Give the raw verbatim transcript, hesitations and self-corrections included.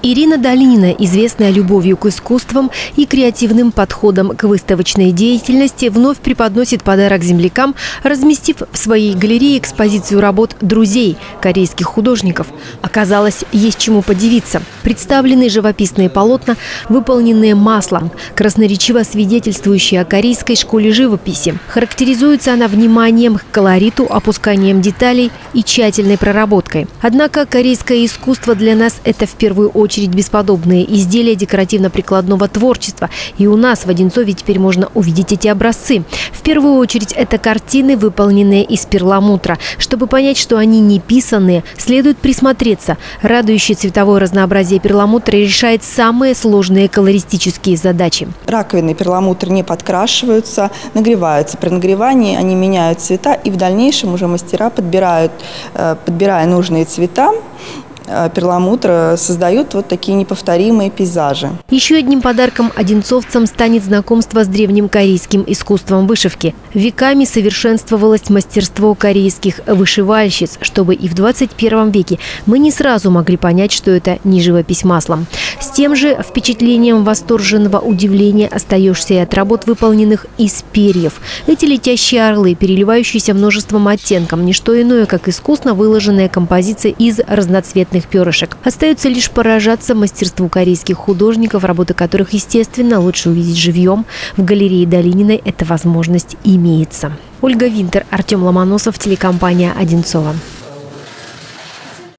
Ирина Долинина, известная любовью к искусствам и креативным подходом к выставочной деятельности, вновь преподносит подарок землякам, разместив в своей галерее экспозицию работ друзей корейских художников. Оказалось, есть чему подивиться. Представлены живописные полотна, выполненные маслом, красноречиво свидетельствующие о корейской школе живописи. Характеризуется она вниманием к колориту, опусканием деталей и тщательной проработкой. Однако корейское искусство для нас – это в первую очередь бесподобные изделия декоративно-прикладного творчества. И у нас в Одинцове теперь можно увидеть эти образцы. В первую очередь это картины, выполненные из перламутра. Чтобы понять, что они не писанные, следует присмотреться. Радующее цветовое разнообразие перламутра решает самые сложные колористические задачи. Раковины перламутра не подкрашиваются, нагреваются. При нагревании они меняют цвета, и в дальнейшем уже мастера подбирают, подбирая нужные цвета, перламутр создают вот такие неповторимые пейзажи. Еще одним подарком одинцовцам станет знакомство с древним корейским искусством вышивки. Веками совершенствовалось мастерство корейских вышивальщиц, чтобы и в двадцать первом веке мы не сразу могли понять, что это не живопись маслом. С тем же впечатлением восторженного удивления остаешься и от работ, выполненных из перьев. Эти летящие орлы, переливающиеся множеством оттенков, не что иное, как искусно выложенная композиция из разноцветных перышек. Остается лишь поражаться мастерству корейских художников, работы которых, естественно, лучше увидеть живьем. В галерее Долининой эта возможность имеется. Ольга Винтер, Артем Ломоносов, телекомпания «Одинцово».